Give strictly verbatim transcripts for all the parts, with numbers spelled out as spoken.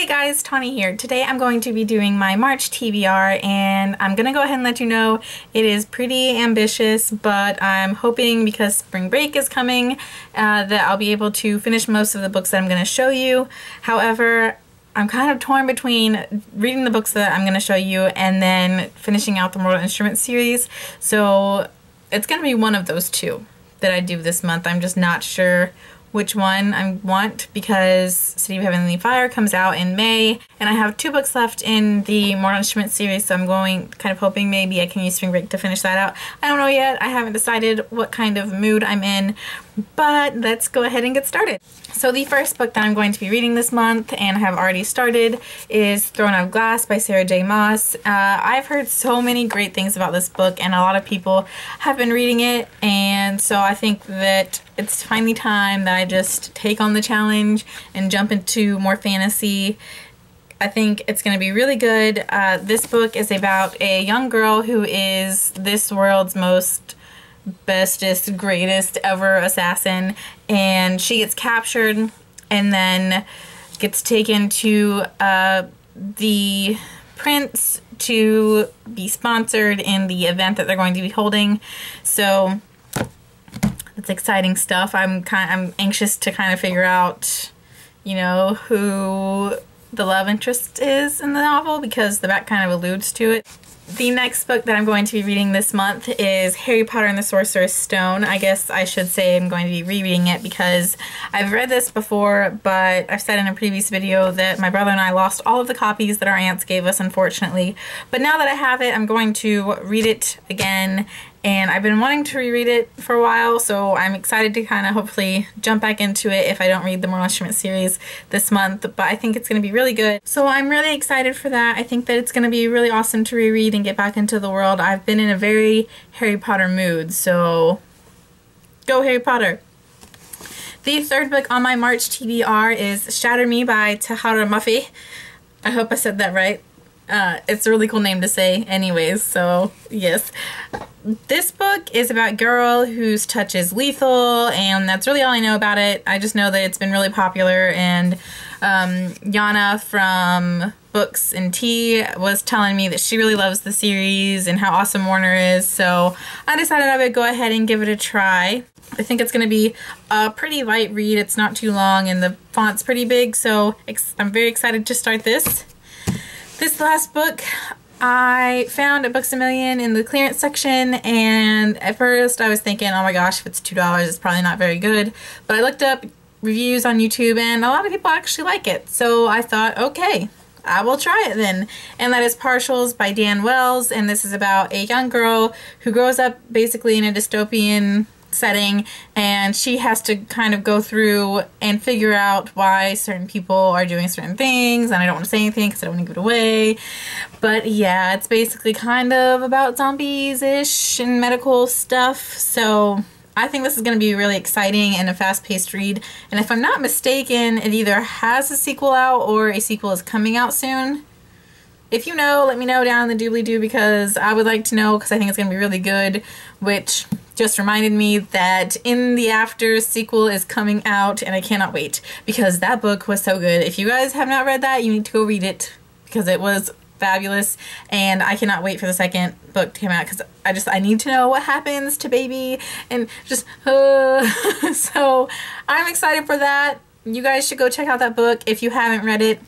guys, Tawny here. Today I'm going to be doing my March T B R, and I'm gonna go ahead and let you know it is pretty ambitious, but I'm hoping because spring break is coming uh, that I'll be able to finish most of the books that I'm gonna show you. However, I'm kind of torn between reading the books that I'm gonna show you and then finishing out the Mortal Instruments series, so it's gonna be one of those two that I do this month. I'm just not sure which one I want because City of Heavenly Fire comes out in May, and I have two books left in the Mortal Instruments series, so I'm going, kind of hoping maybe I can use spring break to finish that out. I don't know yet. I haven't decided what kind of mood I'm in, but let's go ahead and get started. So the first book that I'm going to be reading this month, and have already started, is Throne of Glass by Sarah J Maas. Uh, I've heard so many great things about this book, and a lot of people have been reading it, and so I think that it's finally time that I just take on the challenge and jump into more fantasy. I think it's going to be really good. Uh, this book is about a young girl who is this world's most bestest, greatest ever assassin, and she gets captured and then gets taken to uh, the prince to be sponsored in the event that they're going to be holding. So it's exciting stuff. I'm kind I'm anxious to kind of figure out, you know, who the love interest is in the novel, because the back kind of alludes to it. The next book that I'm going to be reading this month is Harry Potter and the Sorcerer's Stone. I guess I should say I'm going to be rereading it because I've read this before, but I've said in a previous video that my brother and I lost all of the copies that our aunts gave us, unfortunately. But now that I have it, I'm going to read it again, and I've been wanting to reread it for a while, so I'm excited to kind of hopefully jump back into it if I don't read the Mortal Instruments series this month, but I think it's going to be really good. So I'm really excited for that. I think that it's going to be really awesome to reread and get back into the world. I've been in a very Harry Potter mood, so go Harry Potter. The third book on my March T B R is Shatter Me by Tahereh Mafi. I hope I said that right. Uh, it's a really cool name to say anyways, so yes. This book is about a girl whose touch is lethal, and that's really all I know about it. I just know that it's been really popular, and um, Yana from Books and Tea was telling me that she really loves the series and how awesome Warner is, so I decided I would go ahead and give it a try. I think it's going to be a pretty light read. It's not too long, and the font's pretty big, so I'm very excited to start this. This last book I found at Books A Million in the clearance section, and at first I was thinking, oh my gosh, if it's two dollars it's probably not very good, but I looked up reviews on YouTube and a lot of people actually like it, so I thought, okay, I will try it then. And that is Partials by Dan Wells, and this is about a young girl who grows up basically in a dystopian setting, and she has to kind of go through and figure out why certain people are doing certain things, and I don't want to say anything because I don't want to give it away, but yeah, it's basically kind of about zombies-ish and medical stuff, so I think this is going to be really exciting and a fast-paced read, and if I'm not mistaken, it either has a sequel out or a sequel is coming out soon. If you know, let me know down in the doobly-doo, because I would like to know, because I think it's going to be really good, which just reminded me that In the After sequel is coming out, and I cannot wait, because that book was so good. If you guys have not read that, you need to go read it, because it was fabulous, and I cannot wait for the second book to come out, because I just, I need to know what happens to Baby, and just, uh, so I'm excited for that. You guys should go check out that book if you haven't read it.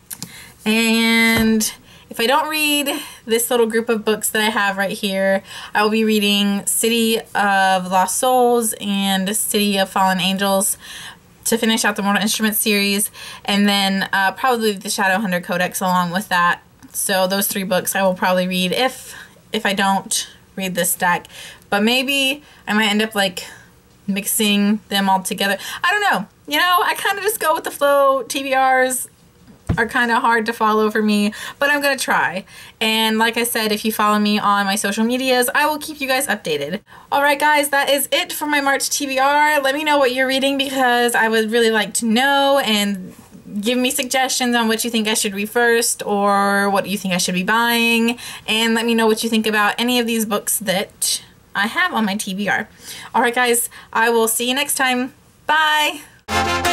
And if I don't read this little group of books that I have right here, I will be reading City of Lost Souls and City of Fallen Angels to finish out the Mortal Instruments series, and then uh, probably the Shadowhunter Codex along with that. So those three books I will probably read if if I don't read this stack. But maybe I might end up like mixing them all together. I don't know. You know, I kind of just go with the flow. T B Rs are kind of hard to follow for me, but I'm gonna try. And like I said, if you follow me on my social medias, I will keep you guys updated. Alright guys, that is it for my March T B R. Let me know what you're reading, because I would really like to know, and give me suggestions on what you think I should read first, or what you think I should be buying, and let me know what you think about any of these books that I have on my T B R. Alright guys, I will see you next time. Bye!